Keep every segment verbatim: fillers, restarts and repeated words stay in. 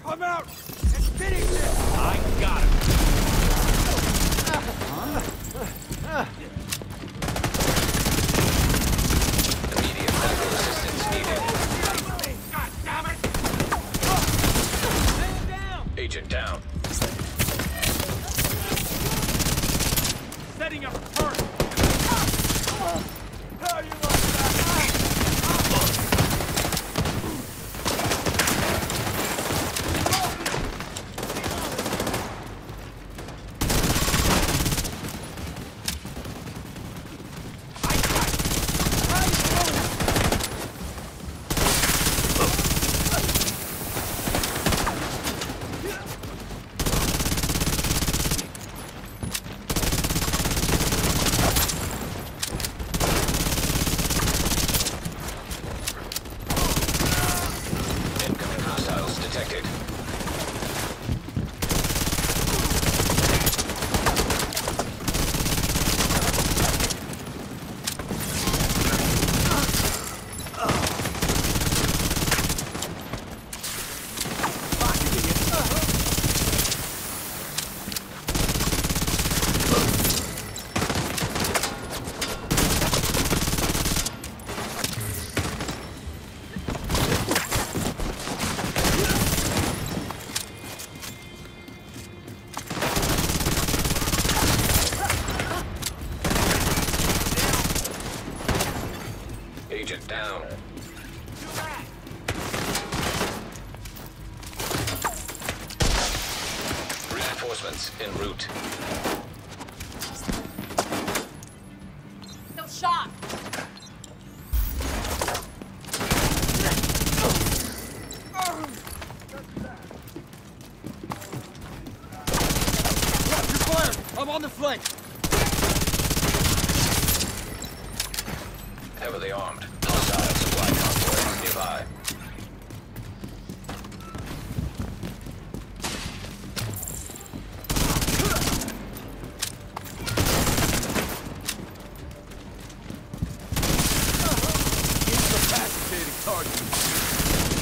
I'm out! Let's finish this! I got him! Immediate medical assistance needed. God damn it! Man down! Agent down. Setting up a turret! How you like that? Incoming hostiles detected. Agent down. Reinforcements en route. No shot! You're fired! I'm on the flank! Heavily armed. Hostile supply convoy nearby. Incapacitated target.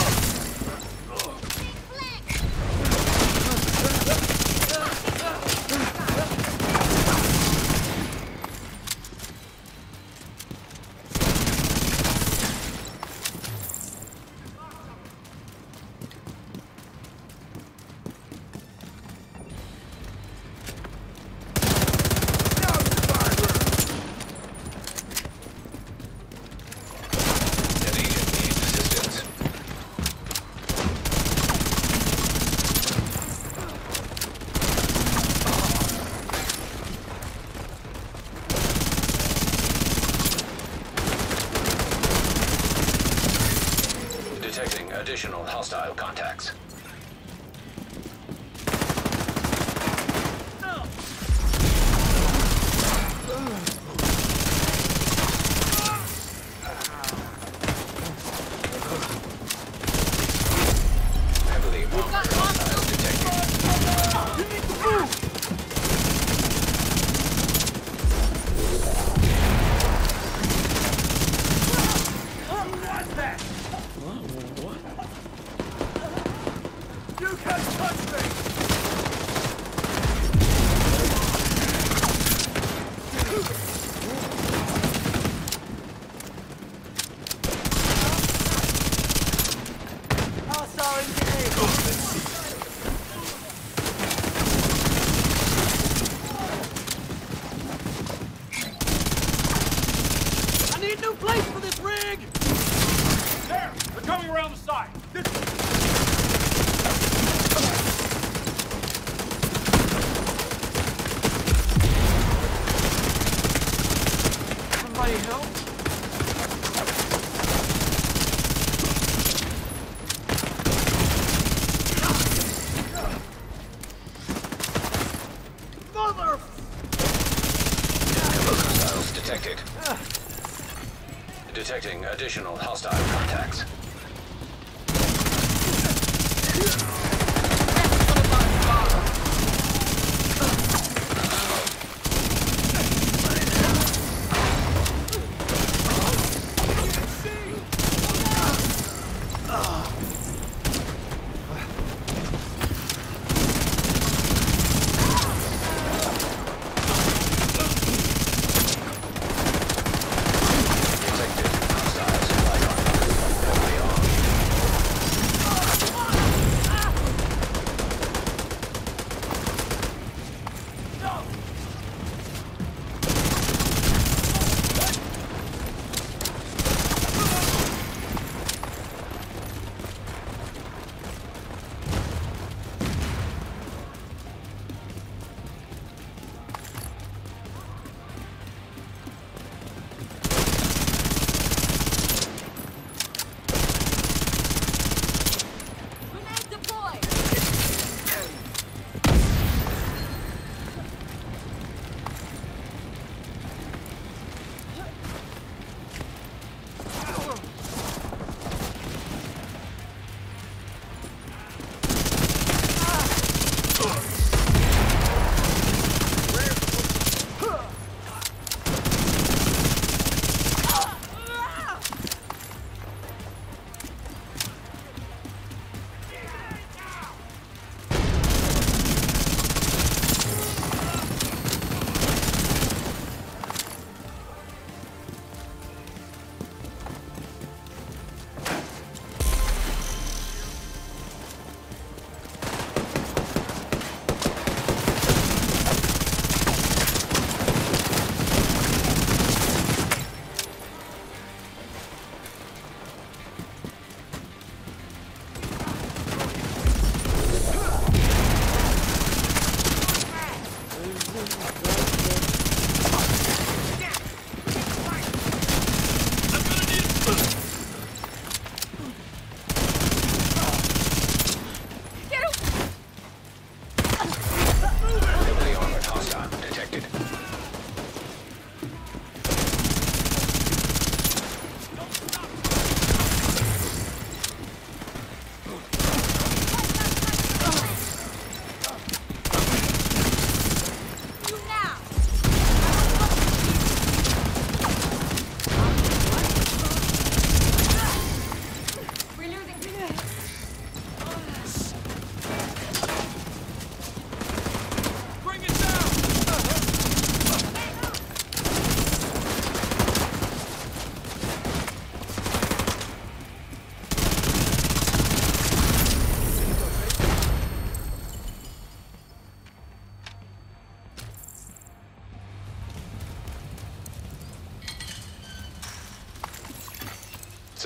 That agent needs assistance. Detecting additional hostile contacts. Heavily armed hostiles detected. You need to move! What's that? What? You can't touch me! Hostile engaged! I need a new place for this rig! There! They're coming around the side! Somebody help! Mother! Hostiles detected. Detecting additional hostile contacts.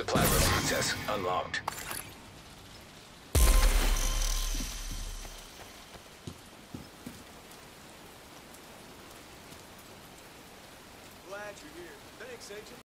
Supply room access unlocked. Glad you're here. Thanks, Agent.